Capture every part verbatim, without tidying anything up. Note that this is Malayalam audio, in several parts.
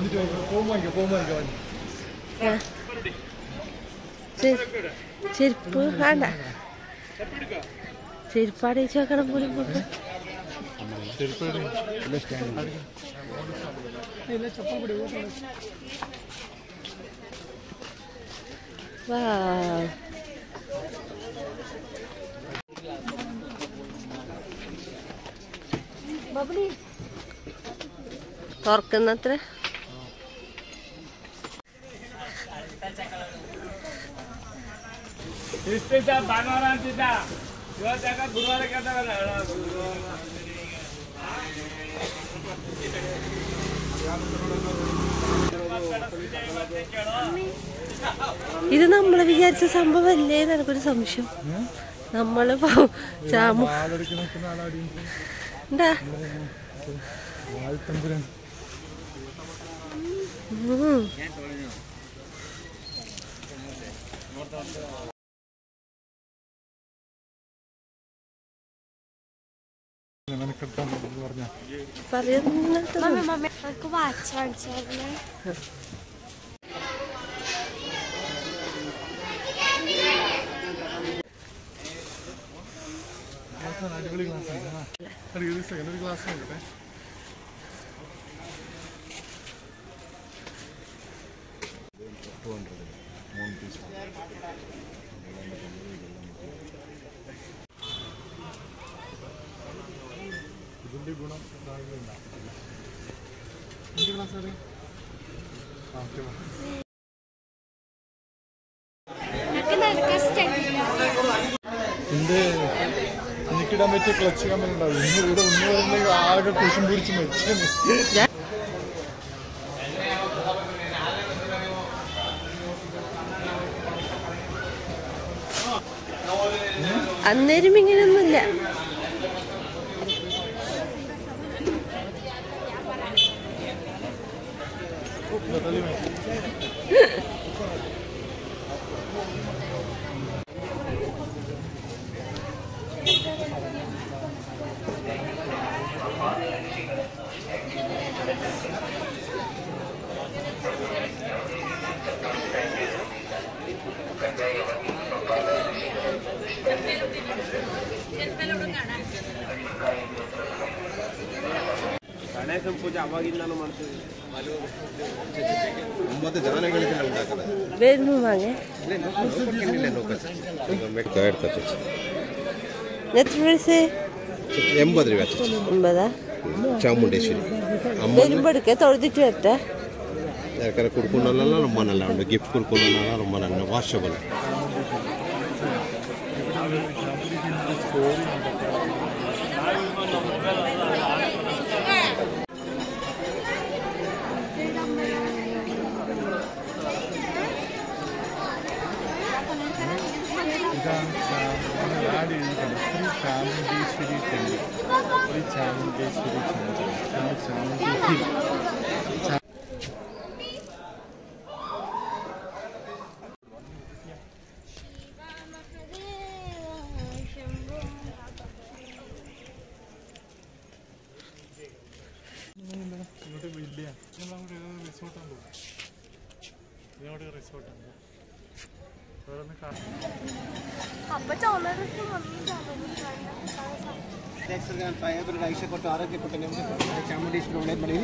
ചെരുപ്പ് വേണ്ട, ചെരുപ്പാട് വെക്കണം പോലും പോട്ട്. വാ തുറക്കുന്നത്ര ഇത് നമ്മള് വിചാരിച്ച സംഭവല്ലേ എനിക്കൊരു സംശയം. നമ്മള് ചാമു എന്താ അടിപൊളി ക്ലാസ് ഒരു ക്ലാസ് നോക്കട്ടെ. ഇതിന്റെ ഗുണം ക്ലാസ് എന്റെ എനിക്കിടാൻ പറ്റിയ ക്ലച്ച് കമ്പനി ഉണ്ടാവും. ഇന്ന് ഇവിടെ ഒന്ന് വരുന്ന ആകെ കുശും പിടിച്ച് മരിച്ചു. അന്നേരം ഇങ്ങനെയൊന്നുമില്ല. ಗಣೇಶನ ಪೂಜೆ ಅವಾಗಿಂದಾನು ಮಾಡ್ತೀವಿ. ಒಂಬತ್ತು ಜನಗಳಿಗೆಲ್ಲ ಉಂಟಾಗ್ತದೆ. ಬೇರೆ ವಾಂಗೆ ಎത്ര പൈസ? എൺപത് രൂപ. എൺപതാ? ಚಾಮುಂಡೇಶ್ವರಿ വരുമ്പോഴേക്ക് തൊഴുതിട്ട് വരട്ടെ. ಯಾಕಂದ್ರೆ ಕುಡ್ಕೊಂಡಲ್ಲ ರೊಮ್ಮನಲ್ಲ ಉಂಟು ಗಿಫ್ಟ್ ಕುಡ್ಕೊಂಡಲ್ಲ ರೊಮ್ಮನಲ್ಲ ವಾಷಬಲ್. ശ്രീ ചാമുണ്ടേശ്വരി ടെമ്പിൾ. ശ്രീ ചാമുണ്ടേശ്വരി ചാമുണ്ടേശ്വരി ഇങ്ങോട്ട് വലിയ നമ്മളങ്ങോട്ട് റിസോർട്ടാണ് പോകും. ഇങ്ങോട്ട് റിസോർട്ടാണ് ಐಷೆ ಕೊಟ್ಟು ಆರೋಗ್ಯ ಕೊಟ್ಟು ನಿಮಗೆ ಚಾಮುಂಡೇಶ್ವರಿ ಒಳ್ಳೇದು ಮಾಡಿ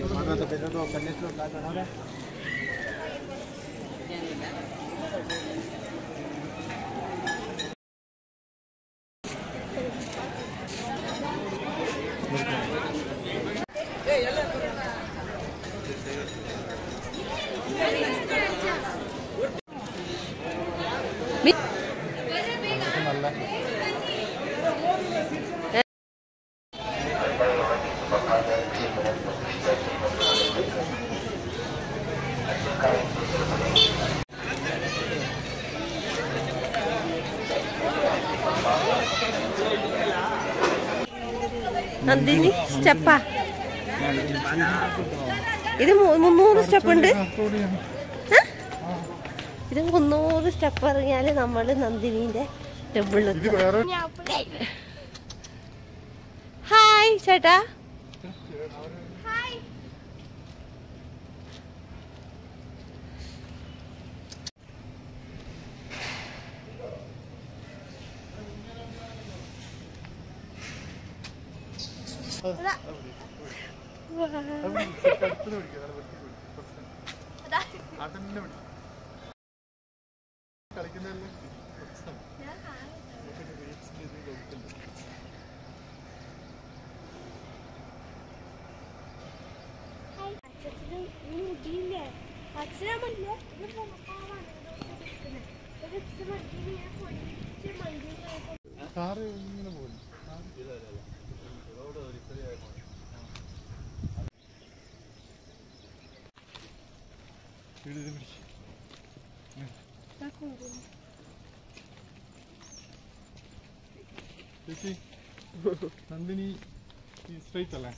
നന്ദിനി സ്റ്റെപ്പാ. ഇത് മുന്നൂറ് സ്റ്റെപ്പ് ഉണ്ട്. ഇത് മുന്നൂറ് സ്റ്റെപ്പ് ഇറങ്ങിയാല് നമ്മള് നന്ദിനിന്റെ ടെമ്പിളിൽ. ഹായ് ചേട്ടാ. അതന്നെ കളിക്കുന്നതല്ലേ കാറ് ഇങ്ങനെ പോകുന്നു. ചേച്ചി നന്ദിനി സ്ട്രൈറ്റ് അല്ലേ?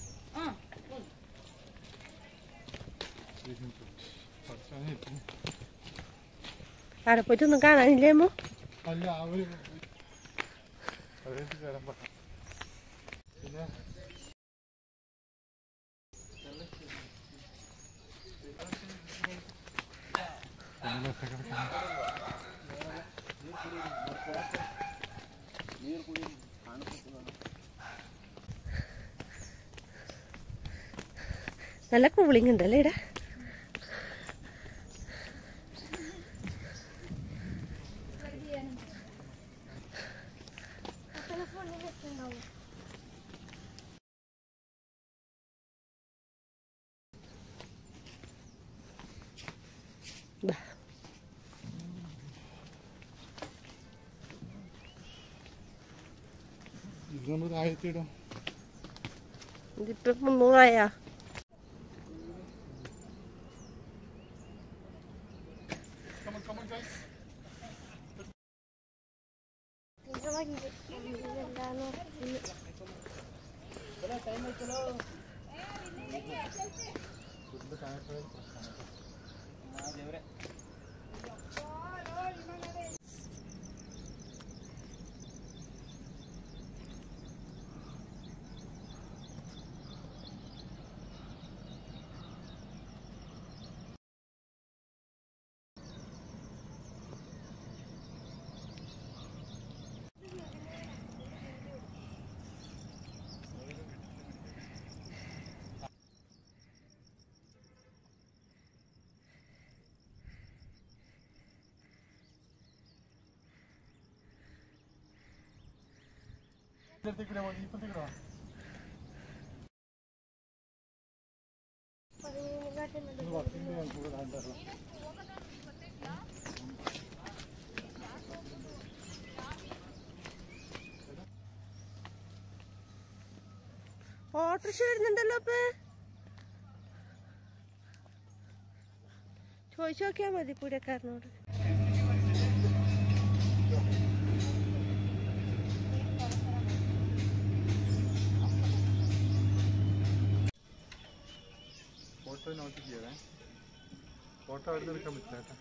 അവിടെ പോയിട്ടൊന്നും കാണാനില്ലേമോ? അല്ല അവര് അവരേക്ക് കയറാൻ പറ്റാം. പിന്നെ നല്ല കൂളിംഗ് ഉണ്ടല്ലേ ഇവിടെ. ഇത് നമ്മൾ താഴത്തിയിടും. ഇതിപ്പോ മുന്നൂറായാ? ഇപ്പത്തേക്കൂടെ മതി, ഇപ്പത്തേക്കൂടെ വാ. ഇത് വർക്കിന്റെ ഞാൻ കൂടെ കണ്ടല്ലോ. ഓട്ടോറിക്ഷ വരുന്നുണ്ടല്ലോ. അപ്പൊ ചോദിച്ചു നോക്കിയാ മതി കൂടെക്കാരനോട്. ഫോട്ടോ നോട്ട് ചെയ്യണേ. ഫോട്ടോ അവിടെ എടുക്കാൻ പറ്റില്ല കേട്ടോ.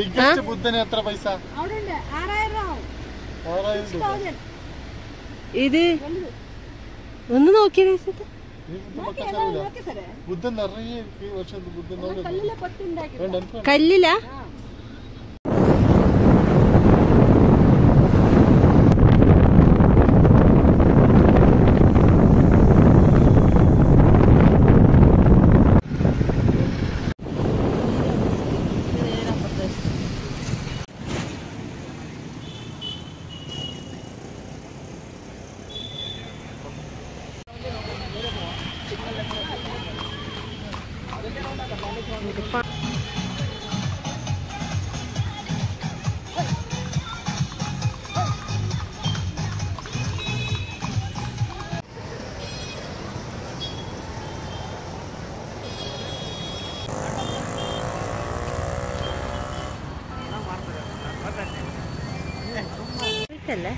ബിഗ്ഗസ്റ്റ് ബുദ്ധന് എത്ര പൈസ? ആറായിരം രൂപ. ഇത് ഒന്ന് നോക്കിയ ബുദ്ധൻ നിറയെ പക്ഷെ ബുദ്ധൻ കല്ലില ല്ലേ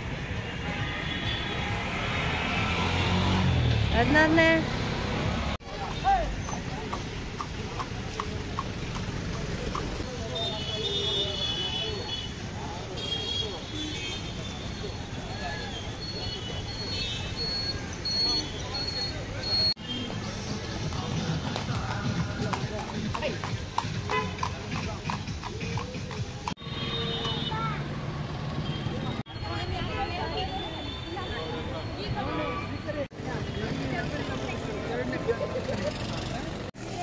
എന്നാ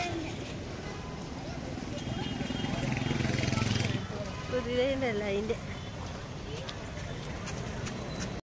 കുതിരയുണ്ടല്ലോ അതിന്റെ